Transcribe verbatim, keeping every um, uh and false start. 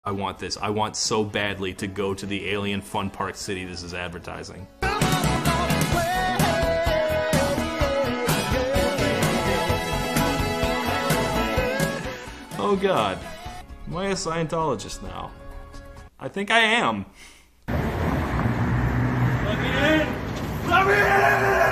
I want this. I want so badly to go to the alien fun park city this is advertising. Oh god. Am I a Scientologist now? I think I am. Let me in! Let me in!